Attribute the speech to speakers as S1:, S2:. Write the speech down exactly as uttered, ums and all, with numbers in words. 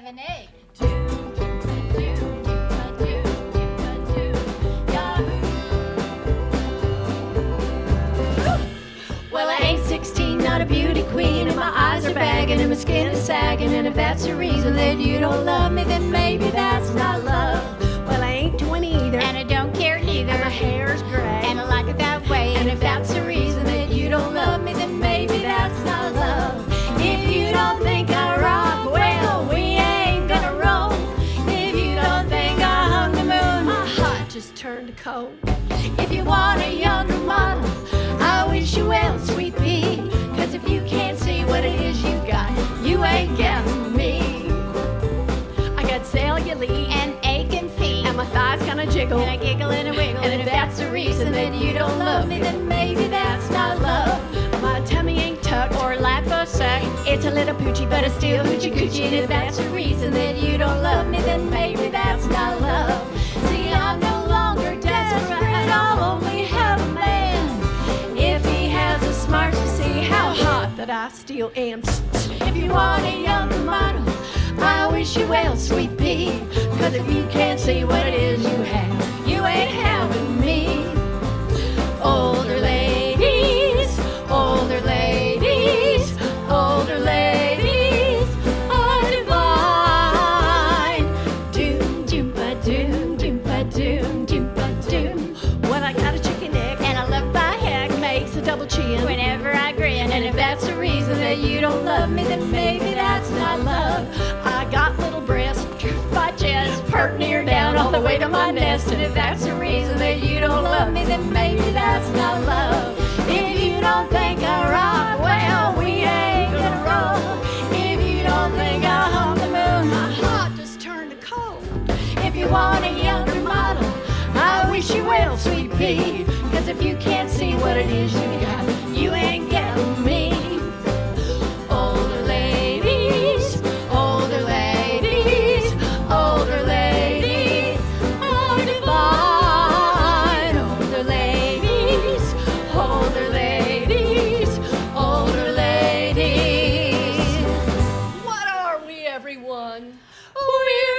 S1: an egg. Do, do, do, do, do, do, do, Yahoo! Well, I ain't sixteen, not a beauty queen, and my eyes are bagging and my skin is sagging, and if that's the reason that you don't love me, then maybe that's not love.
S2: Well, I ain't twenty either,
S1: And I don't care neither,
S2: and my hair's gray,
S1: and I like it that way, and if that's the reason that you don't love me, then maybe that's not love. If you don't think I rock, well, we ain't gonna roll. If you don't think I hung the moon,
S2: my heart just turned to cold.
S1: if you want a younger model, I wish you well, sweet pea. Cause if you can't see what it is you got, you ain't getting me.
S2: I got cellulite,
S1: And aching feet,
S2: and my thighs kinda jiggle,
S1: and I giggle and I wiggle,
S2: And
S1: and
S2: if
S1: if that's the reason that you don't love me, then maybe that's not love.
S2: my tummy ain't tucked,
S1: Or lack of sex, it's a little poochie, but it's still hoochie coochie. And if that's the reason that you don't love me, then maybe that's not love. See, I'm no longer desperate, I'll only have a man if he has the smarts to see how hot
S2: that I still am.
S1: If you want a younger model, I wish you well, sweet pea. Cause if you can't see what it is you have, you ain't having me. Older ladies, older ladies, older ladies are divine. Doom, doom, ba doom, doom, ba doom, doom, ba doom.
S2: Well, I got a chicken neck,
S1: And I love my heck
S2: makes a double chin.
S1: whenever I grin. And if that's the reason that you don't love me, then maybe that's not love.
S2: I got little breasts,
S1: My chest pert near down all the way to my nest. And if that's the reason that you don't love me, then maybe that's not love. If you don't think I rock, well, we ain't gonna roll. If you don't think I hung the moon,
S2: my heart just turned to cold.
S1: if you want a younger model, I wish you well, sweet pea. Cause if you can't see what it is you got, you ain't getting me. Older ladies, older ladies, older ladies are divine. Older ladies, older ladies, older ladies.
S2: What are we, everyone?
S1: We're